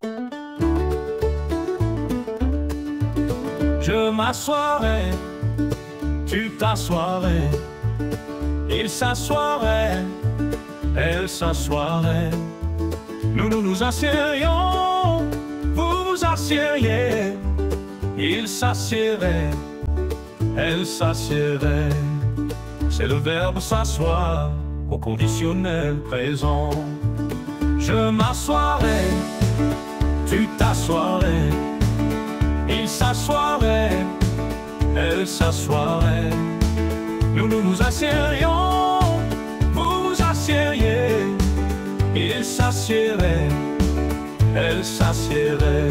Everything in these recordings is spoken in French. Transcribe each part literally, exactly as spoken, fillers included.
Je m'assoirai, tu t'assoirais, il s'assoirait, elle s'assoirait. Nous nous nous asserions, vous vous assieriez, il s'assierait, elle s'assierait. C'est le verbe s'asseoir au conditionnel présent. Je m'assoirais, tu t'assoirais, il s'assoirait, elle s'assoirait. Nous nous nous asserions, vous vous assieriez, il s'assierait, elle s'assierait.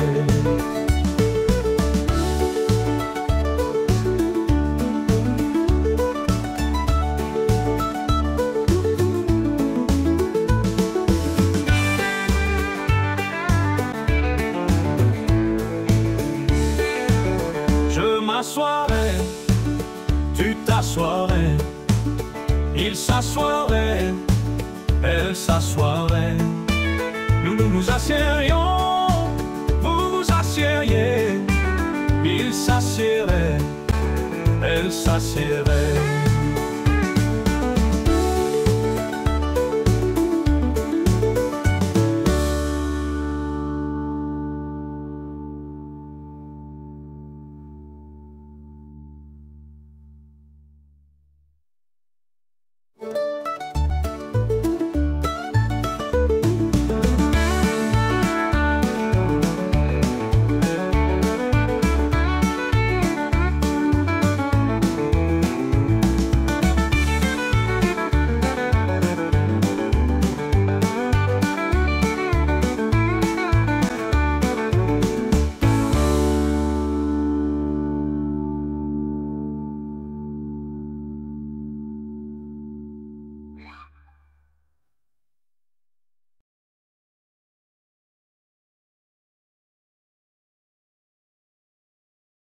Je m'assoirais, tu t'assoirais, il s'assoirait, elle s'assoirait. Nous nous nous asserions, vous vous assieriez, il s'assierait, elle s'assierait.